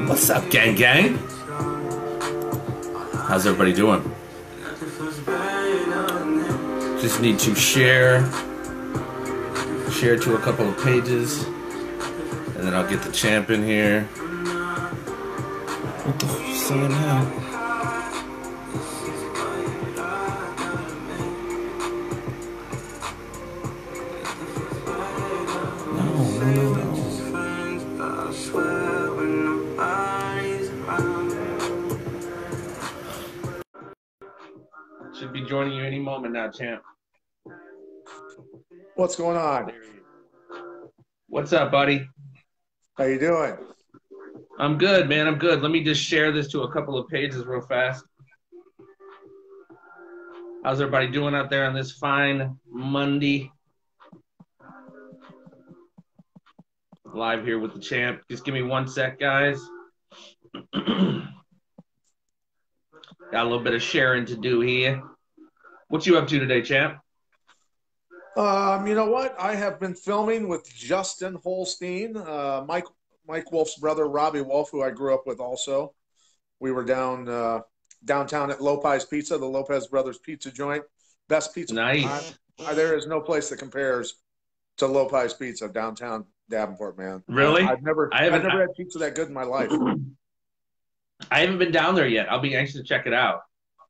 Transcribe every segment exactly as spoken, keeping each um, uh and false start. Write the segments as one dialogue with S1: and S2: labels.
S1: What's up, gang gang? How's everybody doing? Just need to share share to a couple of pages, and then I'll get the champ in here. What the f you saying now? No, no, no. Should be joining you any moment now, champ.
S2: What's going on?
S1: What's up, buddy?
S2: How you doing?
S1: I'm good, man. I'm good. Let me just share this to a couple of pages real fast. How's everybody doing out there on this fine Monday? Live here with the champ. Just give me one sec, guys. Got a little bit of sharing to do here. What you up to today, champ?
S2: Um, you know what? I have been filming with Justin Holstein, uh, Mike Mike Wolf's brother, Robbie Wolf, who I grew up with also. We were down uh, downtown at Lopez Pizza, the Lopez Brothers pizza joint. Best pizza.
S1: Nice.
S2: I, I, there is no place that compares to Lopez Pizza, downtown Davenport, man.
S1: Really?
S2: I, I've never,
S1: I haven't,
S2: I've never had pizza that good in my life.
S1: I haven't been down there yet. I'll be anxious to check it out.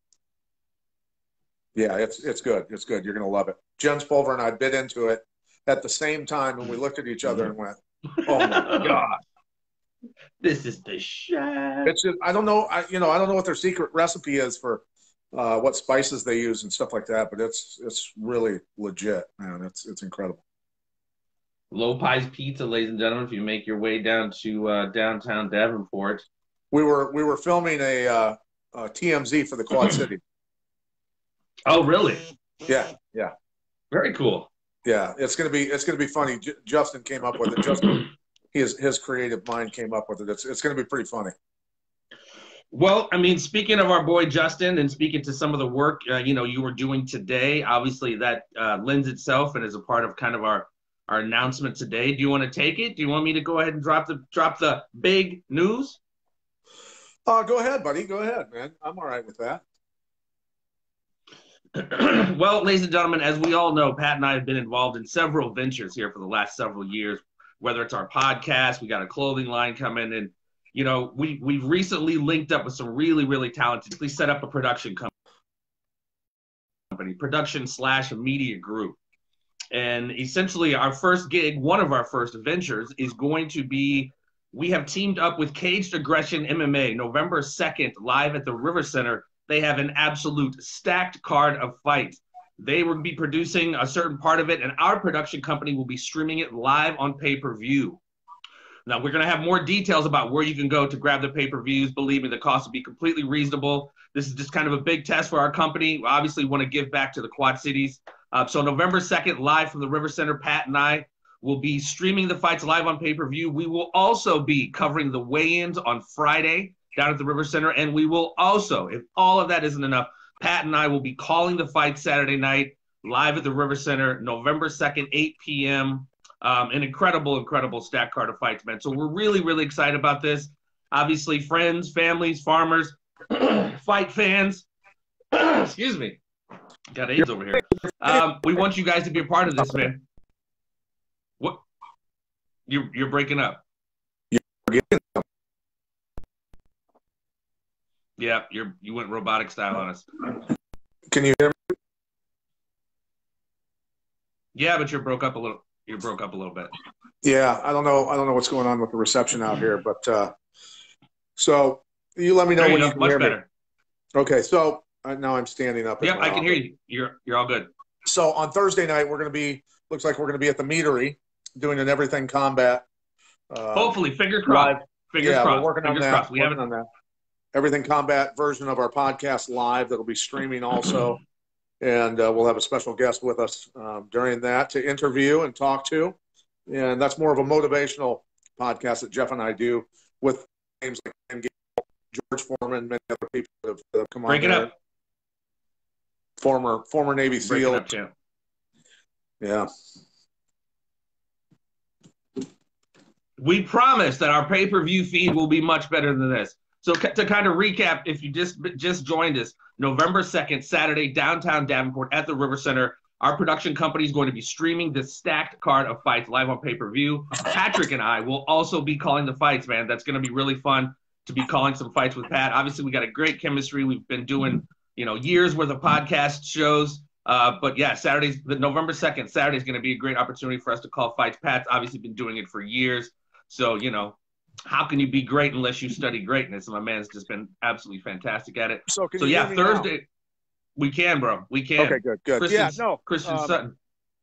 S2: Yeah, it's it's good. It's good. You're gonna love it. Jens Pulver and I bit into it at the same time, and we looked at each other and went, "Oh my god,
S1: this is the shit."
S2: It's just, I don't know. I you know I don't know what their secret recipe is for uh, what spices they use and stuff like that, but it's it's really legit, man. It's it's incredible.
S1: Lopez Pizza, ladies and gentlemen. If you make your way down to uh, downtown Davenport,
S2: we were we were filming a, uh, a T M Z for the Quad City.
S1: Oh, really?
S2: Yeah, yeah.
S1: Very cool.
S2: Yeah, it's gonna be it's gonna be funny. J Justin came up with it. Justin, his his creative mind came up with it. It's it's gonna be pretty funny.
S1: Well, I mean, speaking of our boy Justin, and speaking to some of the work uh, you know you were doing today, obviously that uh, lends itself and is a part of kind of our our announcement today. Do you want to take it? Do you want me to go ahead and drop the drop the big news?
S2: Uh, go ahead, buddy. Go ahead, man. I'm all right with that.
S1: Well, ladies and gentlemen, as we all know, Pat and I have been involved in several ventures here for the last several years, whether it's our podcast, we got a clothing line coming, and, you know, we, we've recently linked up with some really, really talented, we set up a production company, production slash media group. And essentially our first gig, one of our first ventures is going to be, we have teamed up with Caged-Aggression M M A, November second, live at the River Center. They have an absolute stacked card of fights. They will be producing a certain part of it, and our production company will be streaming it live on pay-per-view. Now, we're going to have more details about where you can go to grab the pay-per-views. Believe me, the cost will be completely reasonable. This is just kind of a big test for our company. We obviously want to give back to the Quad Cities. Uh, so November second, live from the River Center, Pat and I will be streaming the fights live on pay-per-view. We will also be covering the weigh-ins on Friday down at the River Center, and we will also, if all of that isn't enough, Pat and I will be calling the fight Saturday night live at the River Center, November second, eight p m Um, an incredible, incredible stack card of fights, man. So we're really, really excited about this. Obviously, friends, families, farmers, fight fans. Excuse me. Got AIDS over here. Um, we want you guys to be a part of this, man. What? You're, you're breaking up. Yeah, you're you went robotic style on us.
S2: Can you hear me?
S1: Yeah, but you broke up a little. You broke up a little bit.
S2: Yeah, I don't know. I don't know what's going on with the reception out here, but uh, so you let me know
S1: there
S2: when
S1: you,
S2: you
S1: go.
S2: can
S1: Much
S2: hear
S1: better.
S2: me. Okay, so uh, now I'm standing up.
S1: Yep, I can hear you. You're you're all good.
S2: So on Thursday night, we're going to be. Looks like we're going to be at the Meadery doing an Everything Combat. Uh,
S1: Hopefully, fingers crossed. Fingers
S2: yeah,
S1: crossed.
S2: we're working
S1: fingers
S2: on that.
S1: Crossed. We
S2: working
S1: haven't
S2: on that. Everything Combat version of our podcast live that'll be streaming also. And uh, we'll have a special guest with us um, during that to interview and talk to. And that's more of a motivational podcast that Jeff and I do with names like George Foreman, many other people that have, that have come
S1: break
S2: on
S1: it
S2: there.
S1: up.
S2: Former, former Navy
S1: Break
S2: SEAL.
S1: it up, champ.
S2: Yeah.
S1: We promise that our pay-per-view feed will be much better than this. So to kind of recap, if you just just joined us, November second, Saturday, downtown Davenport at the River Center. Our production company is going to be streaming the stacked card of fights live on pay-per-view. Patrick and I will also be calling the fights, man. That's going to be really fun to be calling some fights with Pat. Obviously, we got a great chemistry. We've been doing, you know, years worth of podcast shows. Uh, but yeah, Saturday's the November second, Saturday is going to be a great opportunity for us to call fights. Pat's obviously been doing it for years. So, you know, how can you be great unless you study greatness? And my man's just been absolutely fantastic at it.
S2: So, can
S1: so
S2: you
S1: yeah,
S2: hear me
S1: Thursday.
S2: now?
S1: We can, bro. We can.
S2: Okay, good, good.
S1: Christian,
S2: yeah, no,
S1: Christian
S2: um,
S1: Sutton.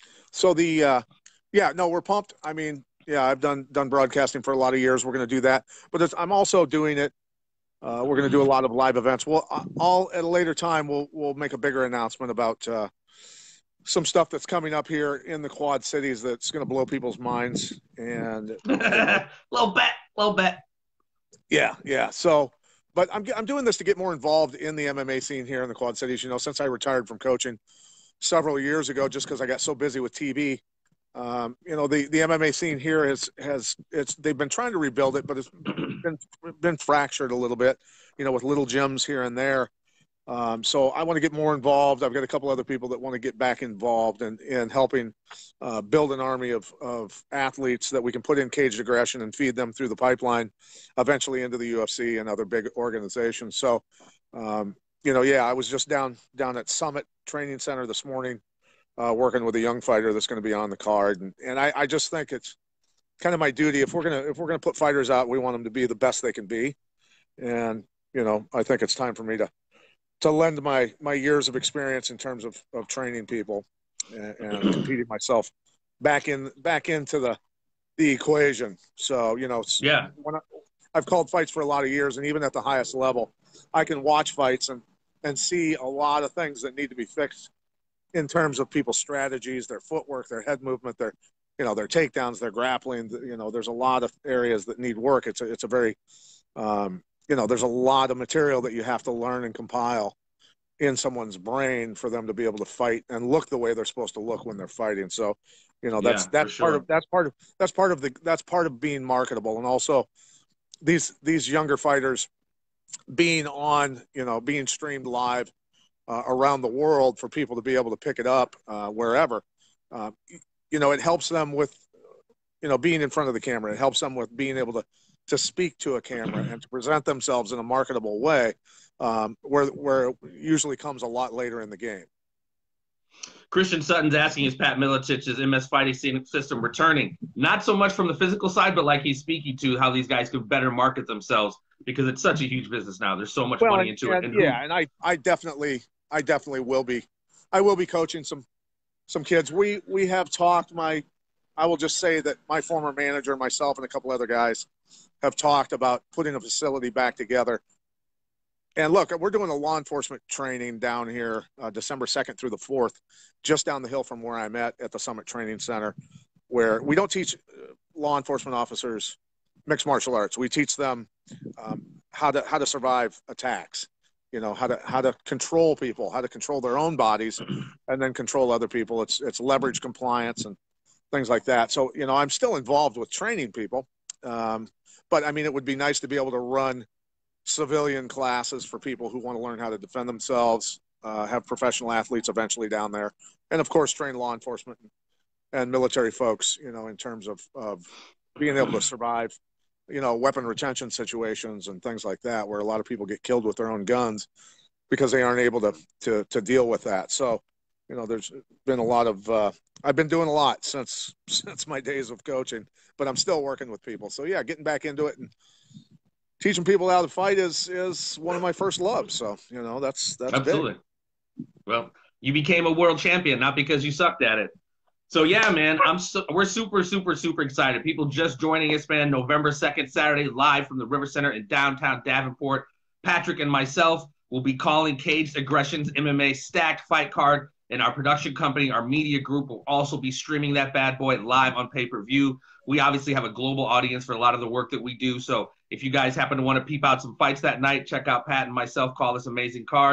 S2: So the, uh, yeah, no, we're pumped. I mean, yeah, I've done done broadcasting for a lot of years. We're going to do that, but it's, I'm also doing it. Uh, we're going to do a lot of live events. Well, all at a later time, we'll we'll make a bigger announcement about uh, some stuff that's coming up here in the Quad Cities that's going to blow people's minds. And
S1: little bet, little bet.
S2: Yeah, yeah. So. But I'm, I'm doing this to get more involved in the M M A scene here in the Quad Cities. You know, since I retired from coaching several years ago, just because I got so busy with T V, um, you know, the, the M M A scene here has, has it's they've been trying to rebuild it, but it's been been fractured a little bit, you know, with little gyms here and there. Um, so I want to get more involved. I've got a couple other people that want to get back involved in, in helping uh, build an army of, of athletes that we can put in Caged Aggression and feed them through the pipeline, eventually into the U F C and other big organizations. So, um, you know, yeah, I was just down down at Summit Training Center this morning, uh, working with a young fighter that's going to be on the card, and and I, I just think it's kind of my duty. If we're gonna if we're gonna put fighters out, we want them to be the best they can be, and you know, I think it's time for me to. to lend my, my years of experience in terms of, of training people and, and competing myself back in, back into the, the equation. So, you know,
S1: yeah,
S2: when I, I've called fights for a lot of years, and even at the highest level, I can watch fights and, and see a lot of things that need to be fixed in terms of people's strategies, their footwork, their head movement, their, you know, their takedowns, their grappling. You know, there's a lot of areas that need work. It's a, it's a very, um, you know, there's a lot of material that you have to learn and compile in someone's brain for them to be able to fight and look the way they're supposed to look when they're fighting. So, you know, that's,
S1: yeah,
S2: that's
S1: sure.
S2: part of, that's part of, that's part of the, that's part of being marketable. And also these, these younger fighters being on, you know, being streamed live uh, around the world for people to be able to pick it up uh, wherever, uh, you know, it helps them with, you know, being in front of the camera. It helps them with being able to, to speak to a camera and to present themselves in a marketable way, um, where where it usually comes a lot later in the game.
S1: Christian Sutton's asking, is Pat Miletich's M S fighting system returning? Not so much from the physical side, but like he's speaking to how these guys could better market themselves, because it's such a huge business now. There's so much
S2: well,
S1: money
S2: and,
S1: into
S2: and,
S1: it. And
S2: yeah,
S1: who,
S2: and I, I definitely I definitely will be I will be coaching some some kids. We we have talked. My I will just say that my former manager, myself, and a couple other guys have talked about putting a facility back together. And look, we're doing a law enforcement training down here uh, December second through the fourth, just down the hill from where I'm at at the Summit Training Center, where we don't teach law enforcement officers mixed martial arts. We teach them um, how to how to survive attacks, you know, how to how to control people, how to control their own bodies, and then control other people. It's it's leverage compliance and things like that. So, you know, I'm still involved with training people. Um, But, I mean, it would be nice to be able to run civilian classes for people who want to learn how to defend themselves, uh, have professional athletes eventually down there, and, of course, train law enforcement and military folks, you know, in terms of, of being able to survive, you know, weapon retention situations and things like that, where a lot of people get killed with their own guns because they aren't able to, to, to deal with that. So, you know, there's been a lot of uh, – I've been doing a lot since since my days of coaching, but I'm still working with people. So, yeah, getting back into it and teaching people how to fight is is one of my first loves. So, you know, that's that's
S1: absolutely.
S2: big.
S1: Well, you became a world champion, not because you sucked at it. So, yeah, man, I'm so, we're super, super, super excited. People just joining us, man, November second, Saturday, live from the River Center in downtown Davenport. Patrick and myself will be calling Caged-Aggression's M M A stacked fight card. And our production company, our media group, will also be streaming that bad boy live on pay-per-view. We obviously have a global audience for a lot of the work that we do. So if you guys happen to want to peep out some fights that night, check out Pat and myself call this amazing card.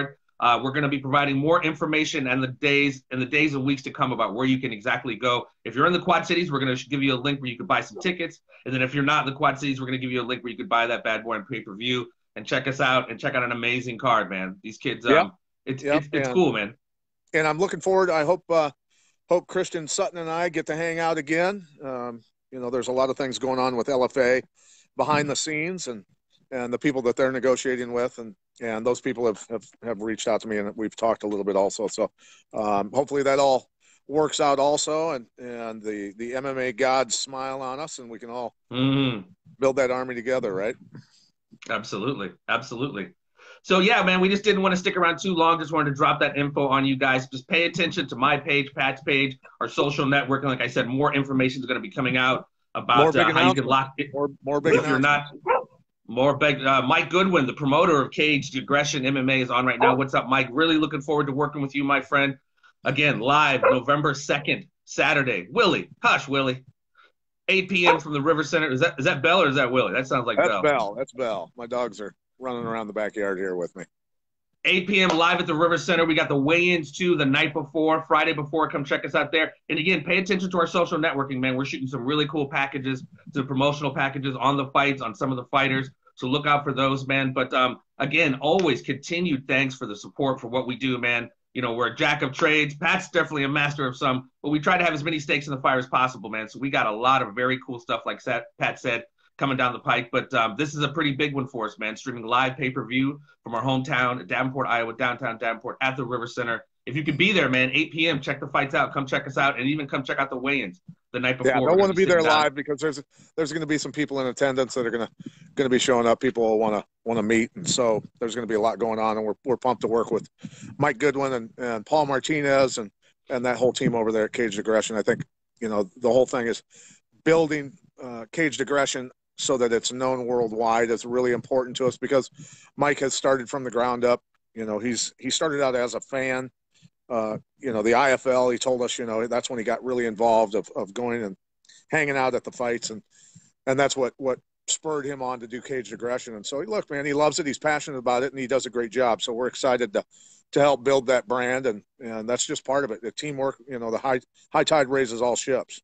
S1: Uh, we're going to be providing more information and the days and the days and weeks to come about where you can exactly go. If you're in the Quad Cities, we're going to give you a link where you can buy some tickets. And then if you're not in the Quad Cities, we're going to give you a link where you could buy that bad boy on pay-per-view and check us out and check out an amazing card, man. These kids, um,
S2: Yep.
S1: it's,
S2: Yep.
S1: it's it's
S2: and,
S1: cool, man.
S2: And I'm looking forward. I hope uh, hope Christian Sutton and I get to hang out again. Um, you know, there's a lot of things going on with L F A behind the scenes, and and the people that they're negotiating with, and and those people have have, have reached out to me, and we've talked a little bit also. So um, hopefully that all works out also, and and the the M M A gods smile on us, and we can all
S1: mm-hmm.
S2: build that army together, right?
S1: Absolutely, absolutely. So yeah, man, we just didn't want to stick around too long. Just wanted to drop that info on you guys. Just pay attention to my page, Pat's page, our social network, and like I said, more information is going to be coming out about uh, how you can lock it.
S2: More, more big
S1: if you're not more big. Uh, Mike Goodwin, the promoter of Caged-Aggression M M A, is on right now. What's up, Mike? Really looking forward to working with you, my friend. Again, live November second, Saturday. Willie, hush, Willie. eight p.m. from the River Center. Is that is that Bell or is that Willie? That sounds like
S2: That's
S1: Bell.
S2: Bell. That's Bell. My dogs are running around the backyard here with me.
S1: eight p.m. live at the River Center. We got the weigh-ins too the night before, Friday before. Come check us out there. And again, pay attention to our social networking, man. We're shooting some really cool packages, some promotional packages on the fights, on some of the fighters. So look out for those, man. But um, again, always continued thanks for the support for what we do, man. You know, we're a jack of trades. Pat's definitely a master of some, but we try to have as many stakes in the fire as possible, man. So we got a lot of very cool stuff, like Pat said, coming down the pike. But um, this is a pretty big one for us, man. Streaming live pay-per-view from our hometown, Davenport, Iowa, downtown Davenport, at the River Center. If you could be there, man, eight p.m., check the fights out. Come check us out, and even come check out the weigh-ins the night before.
S2: Yeah, I don't want to be there
S1: down.
S2: live because there's there's going to be some people in attendance that are going to going to be showing up. People will want to want to meet, and so there's going to be a lot going on, and we're we're pumped to work with Mike Goodwin and, and Paul Martinez and and that whole team over there at Caged-Aggression. I think you know the whole thing is building uh, Caged-Aggression so that it's known worldwide. It's really important to us because Mike has started from the ground up. You know, he's he started out as a fan. Uh, you know, the I F L, he told us, you know, that's when he got really involved of, of going and hanging out at the fights. And, and that's what, what spurred him on to do Caged-Aggression. And so, look, man, he loves it. He's passionate about it, and he does a great job. So we're excited to, to help build that brand. And, and that's just part of it. The teamwork, you know, the high, high tide raises all ships.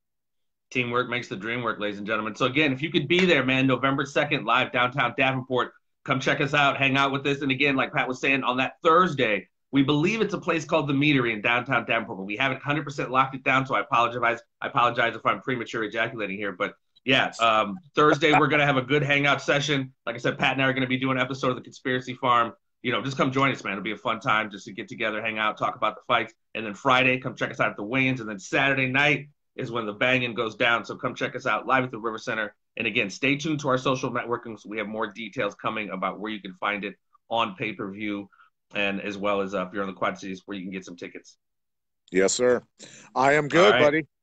S1: Teamwork makes the dream work, ladies and gentlemen. So again, if you could be there, man, November second, live downtown Davenport, come check us out, hang out with us. And again, like Pat was saying, on that Thursday, we believe it's a place called the Meadery in downtown Davenport, but we haven't one hundred percent locked it down, so I apologize. I apologize if I'm premature ejaculating here. But, yeah, um, Thursday we're going to have a good hangout session. Like I said, Pat and I are going to be doing an episode of The Conspiracy Farm. You know, just come join us, man. It'll be a fun time just to get together, hang out, talk about the fights. And then Friday, come check us out at the weigh-ins. And then Saturday night is when the banging goes down, so come check us out live at the River Center. And, again, stay tuned to our social networking so we have more details coming about where you can find it on pay-per-view, and as well as uh, if you're in the Quad Cities where you can get some tickets.
S2: Yes, sir. I am good, right, buddy.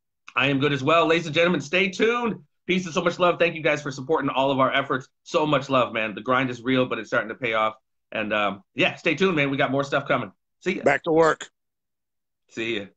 S1: I am good as well. Ladies and gentlemen, stay tuned. Peace and so much love. Thank you guys for supporting all of our efforts. So much love, man. The grind is real, but it's starting to pay off. And, um, yeah, stay tuned, man. We got more stuff coming. See ya.
S2: Back to work.
S1: See ya.